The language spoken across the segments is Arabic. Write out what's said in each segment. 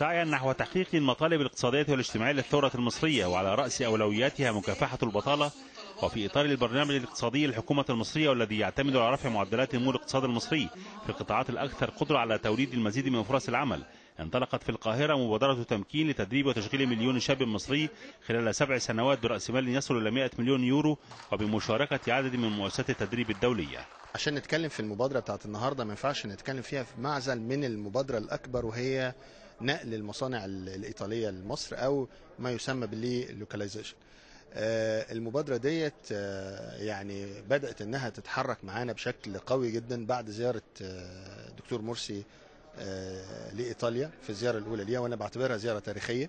سعيا نحو تحقيق المطالب الاقتصادية والاجتماعية للثورة المصرية، وعلى رأس أولوياتها مكافحة البطالة، وفي إطار البرنامج الاقتصادي للحكومة المصرية والذي يعتمد على رفع معدلات نمو الاقتصاد المصري في القطاعات الأكثر قدرة على توليد المزيد من فرص العمل، انطلقت في القاهرة مبادرة تمكين لتدريب وتشغيل مليون شاب مصري خلال 7 سنوات برأس مال يصل إلى 100 مليون يورو، وبمشاركة عدد من مؤسسات التدريب الدولية. عشان نتكلم في المبادرة بتاعت النهاردة ما ينفعش نتكلم فيها في معزل من المبادرة الأكبر، وهي نقل المصانع الإيطالية لمصر أو ما يسمى باللوكاليزيشن. المبادرة ديت يعني بدأت أنها تتحرك معانا بشكل قوي جدا بعد زيارة دكتور مرسي لإيطاليا في الزيارة الأولى ليها، وأنا بعتبرها زيارة تاريخية.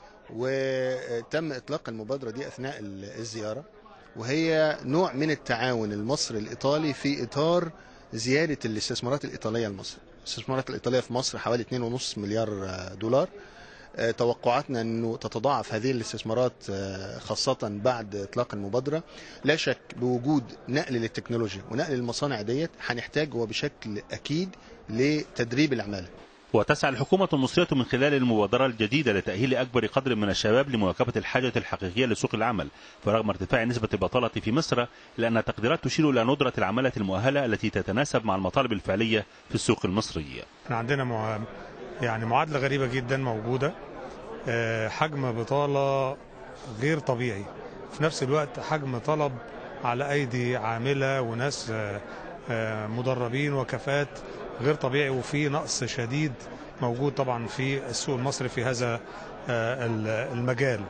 وتم إطلاق المبادرة دي أثناء الزيارة، وهي نوع من التعاون المصري الإيطالي في إطار زيادة الاستثمارات الإيطالية لمصر. الاستثمارات الإيطالية في مصر حوالي 2.5 مليار دولار. توقعاتنا أنه تتضاعف هذه الاستثمارات خاصة بعد إطلاق المبادرة. لا شك بوجود نقل للتكنولوجيا ونقل المصانع ديت هنحتاج وبشكل أكيد لتدريب العمالة. وتسعى الحكومة المصرية من خلال المبادرة الجديدة لتأهيل أكبر قدر من الشباب لمواكبة الحاجة الحقيقية لسوق العمل، فرغم ارتفاع نسبة البطالة في مصر إلا أن التقديرات تشير إلى ندرة العمالة المؤهلة التي تتناسب مع المطالب الفعلية في السوق المصري. احنا عندنا يعني معادلة غريبة جدا موجودة، حجم بطالة غير طبيعي، في نفس الوقت حجم طلب على أيدي عاملة وناس مدربين وكفاءات غير طبيعي، وفي نقص شديد موجود طبعا في السوق المصري في هذا المجال.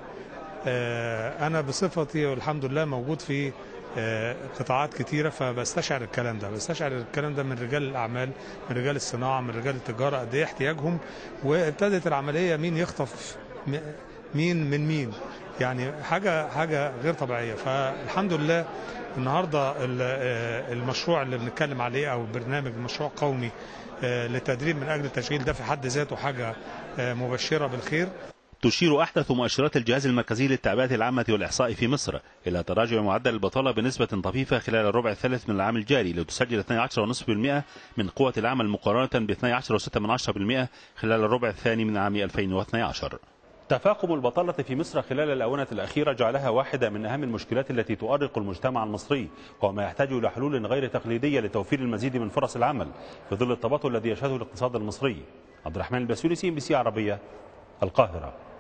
أنا بصفتي والحمد لله موجود في قطاعات كتيرة، فبستشعر الكلام ده من رجال الأعمال، من رجال الصناعة، من رجال التجارة، قد إيه احتياجهم، وابتدت العملية مين يخطف مين من مين، يعني حاجة غير طبيعية. فالحمد لله النهاردة المشروع اللي بنتكلم عليه أو برنامج مشروع قومي للتدريب من أجل التشغيل ده في حد ذاته حاجة مبشرة بالخير. تشير أحدث مؤشرات الجهاز المركزي للتعبئة العامة والإحصاء في مصر إلى تراجع معدل البطالة بنسبة طفيفة خلال الربع الثالث من العام الجاري، لتسجل 12.5% من قوة العمل مقارنة ب 12.6% خلال الربع الثاني من عام 2012. تفاقم البطالة في مصر خلال الآونة الأخيرة جعلها واحدة من أهم المشكلات التي تؤرق المجتمع المصري، وما يحتاج إلى حلول غير تقليدية لتوفير المزيد من فرص العمل في ظل التباطؤ الذي يشهده الاقتصاد المصري. عبد الرحمن البسيوني، CNBC عربية، القاهرة.